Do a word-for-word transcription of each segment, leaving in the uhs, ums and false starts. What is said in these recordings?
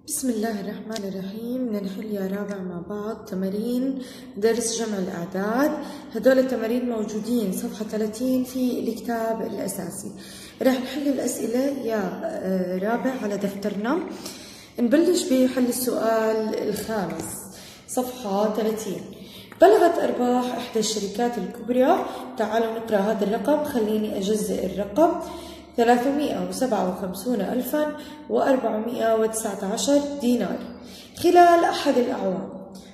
بسم الله الرحمن الرحيم. بدنا نحل يا رابع مع بعض تمارين درس جمع الأعداد. هدول التمارين موجودين صفحة ثلاثين في الكتاب الأساسي. رح نحل الأسئلة يا رابع على دفترنا. نبلش بحل السؤال الخامس صفحة ثلاثين. بلغت أرباح إحدى الشركات الكبرى، تعالوا نقرأ هذا الرقم، خليني أجزئ الرقم، ثلاثمئة وسبعة وخمسين ألفا وأربعمئة وتسعة عشر دينار خلال أحد الأعوام،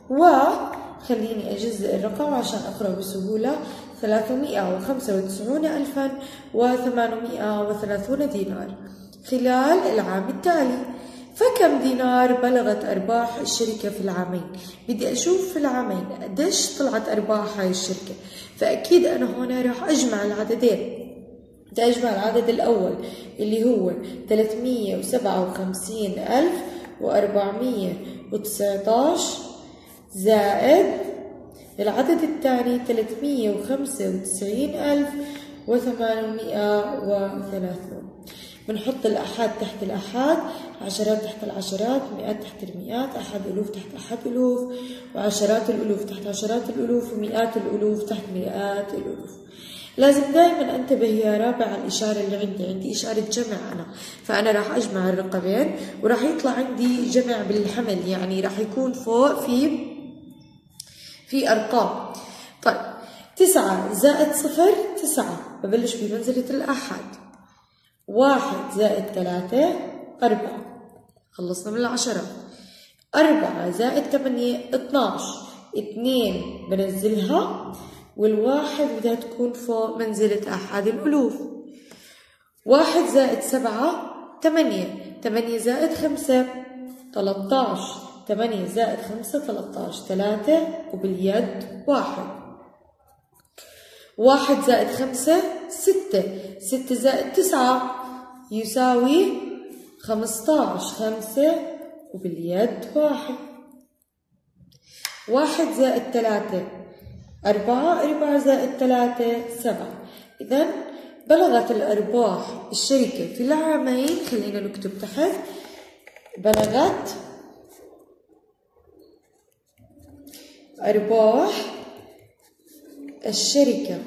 وخليني أجزئ الرقم عشان أقرأ بسهولة، ثلاثمئة وخمسة وتسعين ألفا وثمانمئة وثلاثين دينار خلال العام التالي. فكم دينار بلغت أرباح الشركة في العامين؟ بدي أشوف في العامين قديش طلعت أرباح هاي الشركة، فأكيد أنا هنا راح أجمع العددين. بدي أجمع العدد الأول اللي هو ثلاثمئة وسبعة وخمسين ألف وأربعمئة وتسعة عشر زائد العدد الثاني ثلاثمئة وخمسة وتسعين ألف وثمانمئة وثلاثين. بنحط الأحاد تحت الأحاد، عشرات تحت العشرات، مئات تحت المئات، أحد ألوف تحت أحد ألوف، وعشرات الألوف تحت عشرات الألوف، ومئات الألوف تحت مئات الألوف. لازم دائما انتبه يا رابع على الإشارة اللي عندي، عندي إشارة جمع أنا، فأنا راح أجمع الرقمين وراح يطلع عندي جمع بالحمل، يعني راح يكون فوق في في أرقام. طيب تسعة زائد صفر تسعة، ببلش بمنزلة الأحد. واحد زائد ثلاثة أربعة، خلصنا من العشرات. أربعة زائد ثمانية اثناش، اثنين بنزلها، والواحد بدها تكون فوق منزلة أحد الألوف. واحد زائد سبعة ثمانية، ثمانية زائد خمسة ثلاثة عشر، ثمانية زائد خمسة ثلاثة عشر، ثلاثة وباليد واحد. واحد زائد خمسة ستة، ستة زائد تسعة يساوي خمسة عشر، خمسة وباليد واحد. واحد زائد ثلاثة أربعة، أربعة زائد ثلاثة سبعة. إذن بلغت الأرباح الشركة في العامين، خلينا نكتب تحت، بلغت أرباح الشركة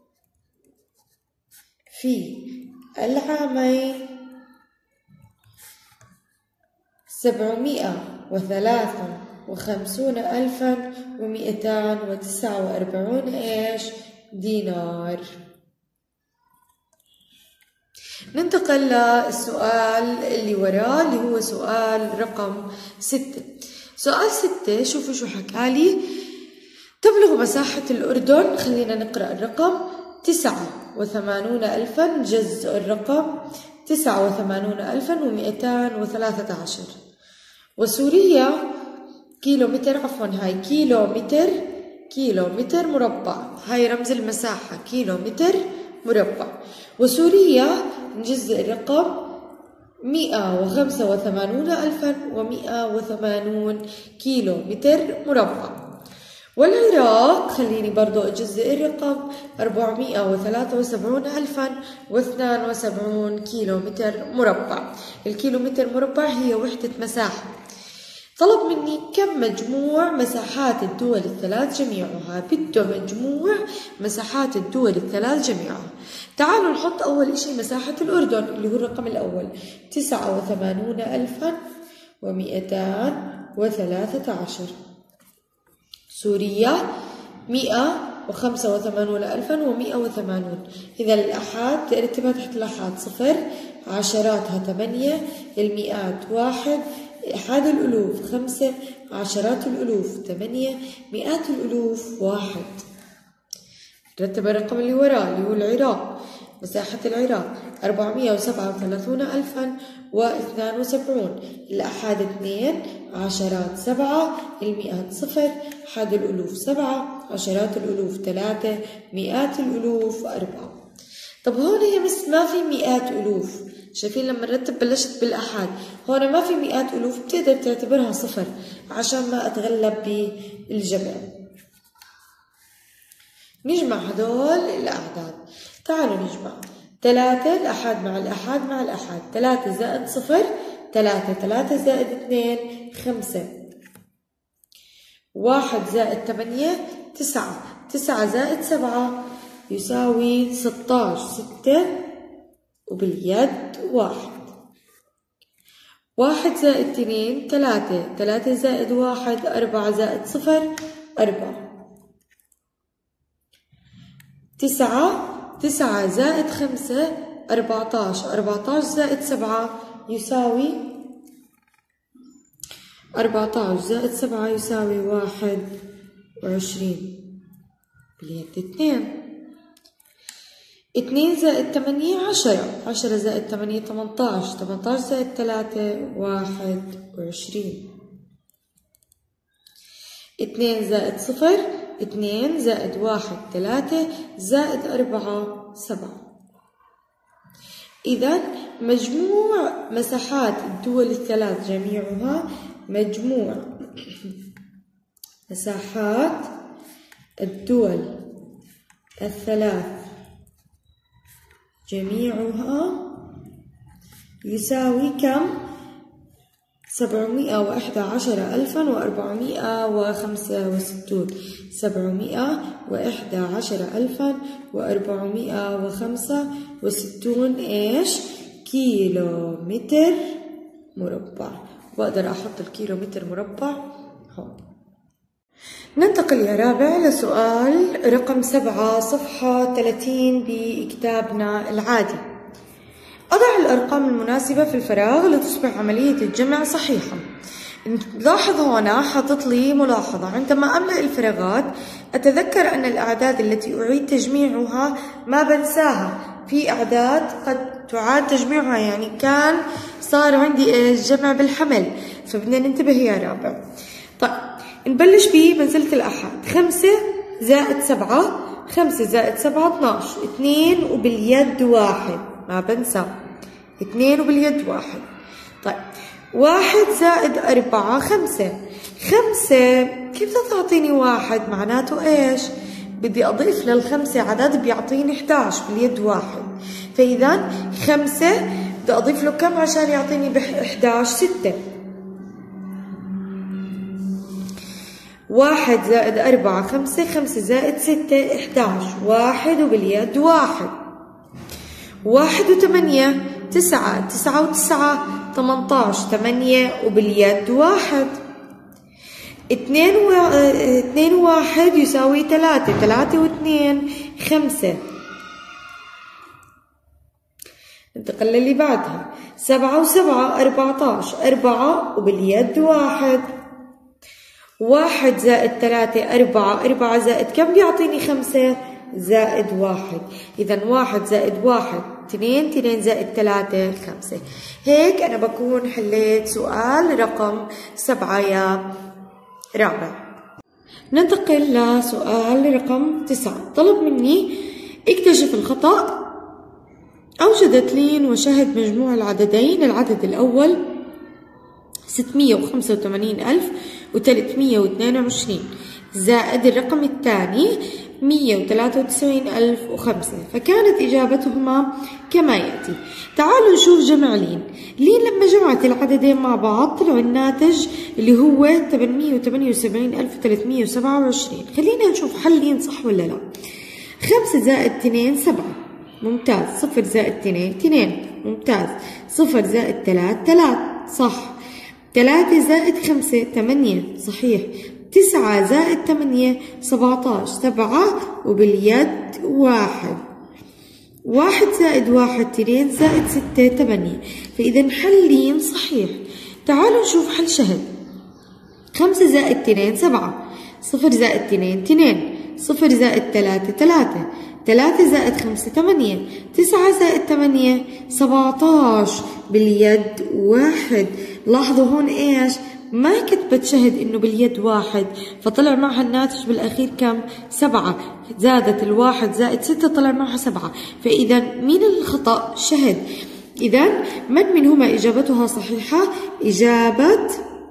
في العامين سبعمئة وثلاثة وخمسون ألفا ومئتان وتسعة وأربعون إيش دينار. ننتقل للسؤال اللي وراه اللي هو سؤال رقم ستة. سؤال ستة شوفوا شو حكالي. تبلغ مساحة الأردن، خلينا نقرأ الرقم، تسعة وثمانون ألفا، نجزء الرقم، تسعة وثمانون ألفا ومئتان وثلاثة عشر. وسوريا كيلو متر، عفوا هاي كيلو متر، كيلو متر مربع، هاي رمز المساحة كيلو متر مربع. وسوريا نجزء الرقم مئة وخمسة وثمانون ألفا ومئة وثمانون كيلو متر مربع. والعراق خليني برضو أجزئ الرقم أربعمئة وثلاثة وسبعين ألفا واثنان وسبعين كيلو متر مربع. الكيلو متر مربع هي وحدة مساحة. طلب مني كم مجموع مساحات الدول الثلاث جميعها، بده مجموع مساحات الدول الثلاث جميعها. تعالوا نحط أول إشي مساحة الأردن اللي هو الرقم الأول، تسعة وثمانون ألفا ومئتان وثلاثة عشر. سوريا مئة وخمسة وثمانون ألفا ومئة وثمانون. إذا الأحاد ترتبها تحت الأحاد صفر، عشراتها ثمانية، المئات واحد، أحاد الألوف خمسة، عشرات الألوف ثمانية، مئات الألوف واحد. رتب الرقم اللي وراه اللي هو العراق. مساحة العراق أربعمئة وسبعة وثلاثون ألفا واثنان وسبعون، الأحاد اثنين، عشرات سبعة، المئات صفر، أحاد الألوف سبعة، عشرات الألوف ثلاثة، مئات الألوف أربعة. طب هون هي بس ما في مئات ألوف، شايفين لما نرتب بلشت بالأحاد، هون ما في مئات ألوف، بتقدر تعتبرها صفر عشان ما أتغلب بالجمع. نجمع هدول الأعداد، تعالوا نجمع ثلاثة الأحاد مع الأحاد مع الأحاد، ثلاثة زائد صفر ثلاثة، ثلاثة زائد اثنين خمسة، واحد زائد ثمانية تسعة، تسعة زائد سبعة يساوي ستة عشر، ستة وباليد واحد. واحد زائد اثنين ثلاثة، ثلاثة زائد واحد أربعة، زائد صفر أربعة. تسعة، تسعة زائد خمسة أربعة عشر، أربعة عشر زائد سبعة يساوي أربعة عشر، زائد سبعة يساوي واحد وعشرين باليد اثنين. اثنين زائد ثمانية عشرة، عشرة زائد ثمانية ثمانية عشر، ثمانية عشر زائد ثلاثة واحد وعشرين. اثنين زائد صفر، اثنين زائد واحد ثلاثة، زائد أربعة سبعة. إذا مجموع مساحات الدول الثلاث جميعها، مجموع مساحات الدول الثلاث جميعها يساوي كم؟ سبعمائة وإحدى عشر ألفا وأربعمائة وخمسة وستون. سبعمائة وإحدى عشر ألفا وأربعمائة وخمسة وستون إيش؟ كيلو متر مربع. بقدر أحط الكيلو متر مربع هون. ننتقل يا رابع لسؤال رقم سبعة صفحة ثلاثين بكتابنا العادي. أضع الأرقام المناسبة في الفراغ لتصبح عملية الجمع صحيحة. لاحظ هنا حاطط لي ملاحظة، عندما أملأ الفراغات أتذكر أن الأعداد التي أعيد تجميعها ما بنساها. في أعداد قد تعاد تجميعها، يعني كان صار عندي جمع بالحمل، فبدنا ننتبه يا رابع. طيب نبلش بمنزلة الأحاد. خمسة زائد سبعة، خمسة زائد سبعة اثناش، اثنين وباليد واحد ما بنسى، اثنين وباليد واحد. طيب واحد زائد أربعة خمسة، خمسة كيف بدها تعطيني واحد؟ معناته ايش؟ بدي أضيف للخمسة عدد بيعطيني إحدى عشر باليد واحد، فإذا خمسة بدي أضيف له كم عشان يعطيني بإحدى عشر؟ ستة. واحد زائد أربعة خمسة، خمسة زائد ستة إحدى عشر، واحد وباليد واحد. واحد وثمانية تسعة، تسعة وتسعة ثمانية عشر، ثمانية وباليد واحد. اثنين و... اثنين وواحد يساوي ثلاثة، ثلاثة واثنين خمسة. ننتقل للي بعدها. سبعة وسبعة أربعة عشر، أربعة وباليد واحد. واحد زائد ثلاثة أربعة، أربعة زائد كم بيعطيني خمسة؟ زائد واحد. إذا واحد زائد واحد اثنين، اثنين زائد ثلاثة خمسة. هيك أنا بكون حليت سؤال رقم سبعة يا رابع. ننتقل لسؤال رقم تسعة. طلب مني اكتشف الخطأ. أوجدت لين وشهد مجموع العددين. العدد الأول ستمائة وخمسة وثمانين ألف وثلاثمائة واثنين وعشرين زائد الرقم الثاني مائة وثلاثة وتسعين ألف وخمسة، فكانت إجابتهما كما يأتي. تعالوا نشوف جمع لين. لين لما جمعت العددين مع بعض طلع الناتج اللي هو ثمانمائة وثمانية وسبعين ألف وثلاثمائة وسبعة وعشرين. خلينا نشوف حل لين صح ولا لا. خمسة زائد اثنين سبعة، ممتاز. صفر زائد اثنين اثنين، ممتاز. صفر زائد ثلاثة ثلاثة، صح. ثلاثة زائد خمسة ثمانية، صحيح. تسعة زائد ثمانية سبعة عشر، سبعة وباليد واحد. واحد زائد واحد اثنين، زائد ستة ثمانية، فإذا حل لين صحيح. تعالوا نشوف حل شهد. خمسة زائد اثنين سبعة، صفر زائد اثنين اثنين، صفر زائد ثلاثة ثلاثة، ثلاثة زائد خمسة ثمانية، تسعة زائد ثمانية سبعة عشر باليد واحد. لاحظوا هون ايش؟ ما كتبت شهد انه باليد واحد، فطلع معها الناتج بالاخير كم؟ سبعة. زادت الواحد زائد ستة طلع معها سبعة، فاذا مين الخطأ؟ شهد. اذا من منهما اجابتها صحيحة؟ اجابة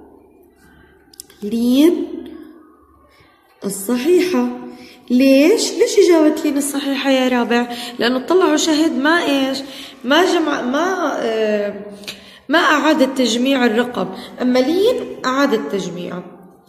لين الصحيحة. ليش؟ ليش إجابة لين الصحيحة يا رابع؟ لأنه طلعوا شهد ما إيش؟ ما جمع ما آه ما أعادت تجميع الرقم، أما لين أعادت تجميعه.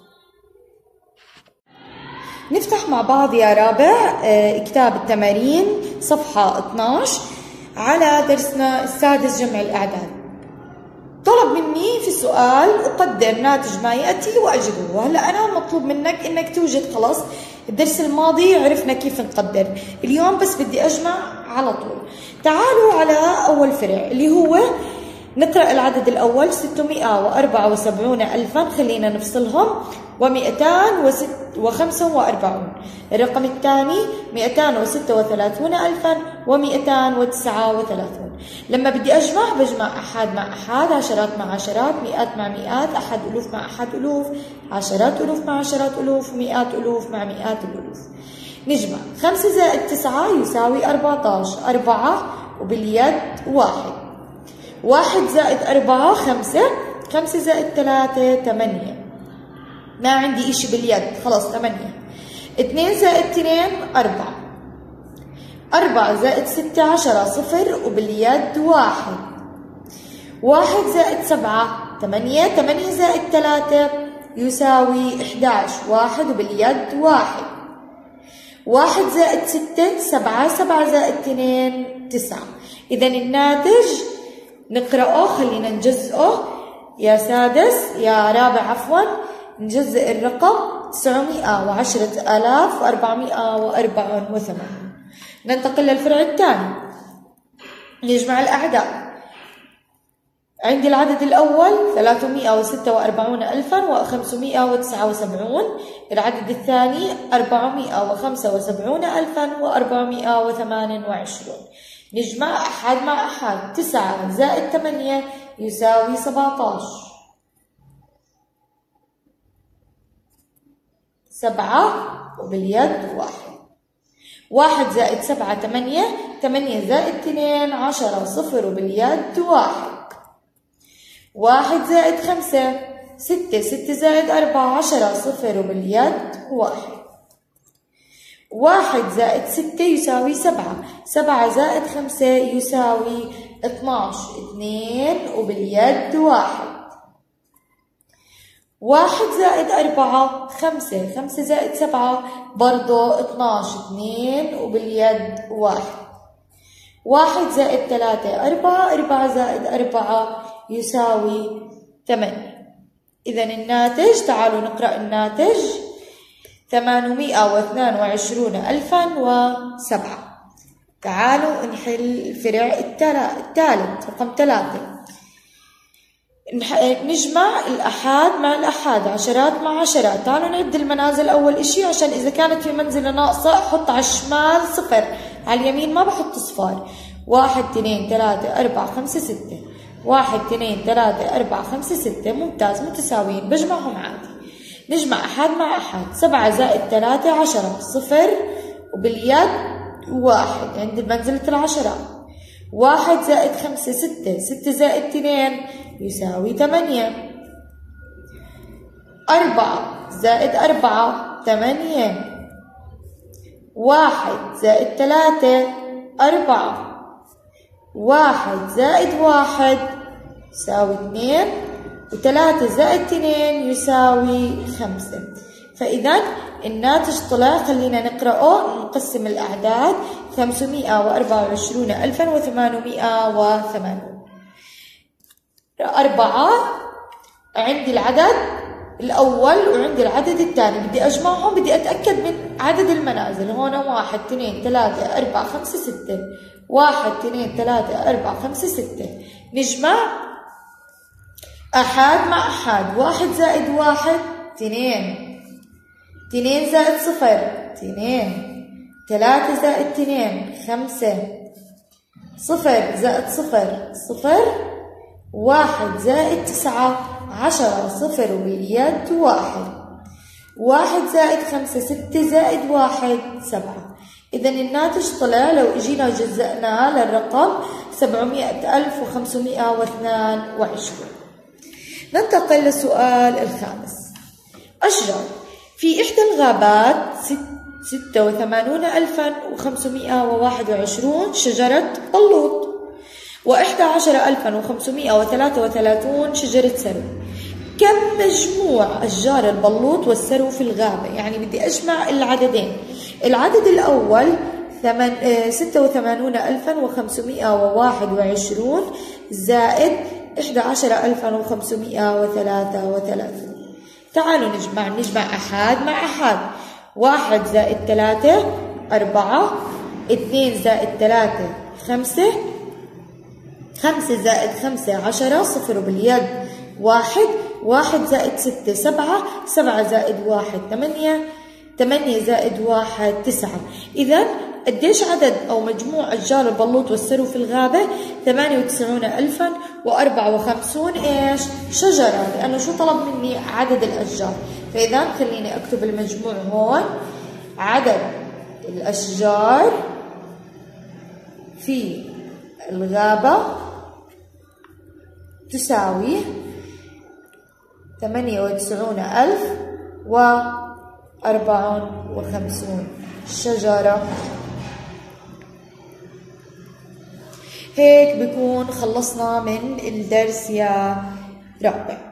نفتح مع بعض يا رابع كتاب التمارين صفحة اثنعش على درسنا السادس جمع الأعداد. طلب مني في السؤال أقدر ناتج ما يأتي وأجره، وهلا أنا مطلوب منك إنك توجد. خلاص الدرس الماضي عرفنا كيف نقدر، اليوم بس بدي أجمع على طول. تعالوا على أول فرع اللي هو نقرأ العدد الأول ستمائة وأربعة وسبعون ألفا، خلينا نفصلهم، ومئتان وخمسة وأربعون. الرقم الثاني مئتان وستة وثلاثون ألفا ومئتان وتسعة وثلاثون. لما بدي أجمع بجمع أحاد مع أحاد، عشرات مع عشرات، مئات مع مئات، أحد ألوف مع أحد ألوف، عشرات ألوف مع عشرات ألوف، مئات ألوف مع مئات الألوف. نجمع خمسة زائد تسعة يساوي أربعتاش، أربعة وباليد واحد. واحد زائد أربعة خمسة، خمسة زائد ثلاثة ثمانية، ما عندي إشي باليد، خلاص ثمانية. اثنين زائد اثنين أربعة، أربعة زائد ستة عشرة، صفر وباليد واحد. واحد زائد سبعة ثمانية، ثمانية زائد ثلاثة يساوي إحداش، واحد وباليد واحد. واحد زائد ستة سبعة، سبعة زائد اثنين تسعة. إذا الناتج نقرأه، خلينا نجزئه يا سادس يا رابع عفوا. نجزئ الرقم تسعمائة وعشرة آلاف وأربعمائة وأربعة وثمانين. ننتقل للفرع الثاني، نجمع الأعداد. عندي العدد الأول ثلاثمائة وستة وأربعون ألفا وخمسمائة وتسعة وسبعون، العدد الثاني أربعمائة وخمسة وسبعون ألفا وأربعمائة وثمان وعشرون. نجمع أحد مع أحد، تسعة زائد ثمانية يساوي سبعتاش، سبعة وباليد واحد. واحد زائد سبعة ثمانية، ثمانية زائد اثنين عشرة، صفر وباليد واحد. واحد زائد خمسة ستة، ستة زائد أربعة عشرة، صفر وباليد واحد. واحد زائد ستة يساوي سبعة، سبعة زائد خمسة يساوي اثناش، اثنين وباليد واحد. واحد زائد أربعة خمسة، خمسة زائد سبعة برضو اثناش، اثنين وباليد واحد. واحد زائد ثلاثة أربعة، أربعة زائد أربعة يساوي ثمانية. إذا الناتج، تعالوا نقرأ الناتج، ثمانمائة واثنان وعشرون ألفا وسبعة. تعالوا نحل الفرع الثالث رقم ثلاثة. نجمع الأحاد مع الأحاد، عشرات مع عشرات. تعالوا نعد المنازل أول إشي، عشان إذا كانت في منزلة ناقصة أحط على الشمال صفر، على اليمين ما بحط صفار. واحد اثنين ثلاثة أربعة خمسة ستة، واحد اثنين ثلاثة أربعة خمسة ستة، ممتاز متساويين، بجمعهم عادي. نجمع أحد مع أحد، سبعة زائد ثلاثة عشرة، صفر وباليد واحد عند منزلة العشرات. واحد زائد خمسة ستة، ستة زائد اثنين يساوي ثمانية. أربعة زائد أربعة ثمانية. واحد زائد ثلاثة أربعة. واحد زائد واحد يساوي اثنين، وثلاثة زائد اثنين يساوي خمسة. فإذا الناتج طلع، خلينا نقرأه، نقسم الأعداد، خمسمائة وأربعة وعشرون ألفا وثمانمائة وثمانون. أربعة عندي العدد الأول وعندي العدد الثاني، بدي أجمعهم، بدي أتأكد من عدد المنازل. هون واحد اثنين ثلاثة أربعة خمسة ستة، واحد اثنين ثلاثة أربعة خمسة ستة. نجمع أحد مع أحد، واحد زائد واحد اثنين، اثنين زائد صفر اثنين، ثلاثة زائد اثنين خمسة، صفر زائد صفر صفر، واحد زائد تسعة عشرة، صفر وباليد واحد. واحد زائد خمسة ستة زائد واحد سبعة. إذا الناتج طلع، لو إجينا جزأناه للرقم سبعمائة ألف وخمسمائة واثنان وعشرون. ننتقل للسؤال الخامس. أشجار في إحدى الغابات ستة وثمانون ألفا وخمسمائة وواحد وعشرون شجرة بلوط، وإحدى عشر ألفا وخمسمائة وثلاثة وثلاثون شجرة سرو. كم مجموع أشجار البلوط والسرو في الغابة؟ يعني بدي أجمع العددين. العدد الأول ستة وثمانون ألفا وخمسمائة وواحد وعشرون زائد إحدى عشر ألفا وخمسمائة وثلاثة وثلاثون. تعالوا نجمع نجمع أحاد مع أحاد. واحد زائد ثلاثة أربعة، اثنين زائد ثلاثة خمسة، خمسة زائد خمسة عشرة، صفر باليد واحد، واحد زائد ستة سبعة، سبعة زائد واحد ثمانية، ثمانية زائد واحد تسعة. إذا قديش عدد أو مجموع أشجار البلوط والسرو في الغابة؟ ثمانية وتسعون ألفا وأربعة وخمسون إيش؟ شجرة، لأنه شو طلب مني؟ عدد الأشجار. فإذا خليني أكتب المجموع هون. عدد الأشجار في الغابة تساوي ثمانية وتسعون ألف وأربعة وخمسون شجرة. هيك بكون خلصنا من الدرس يا رابع.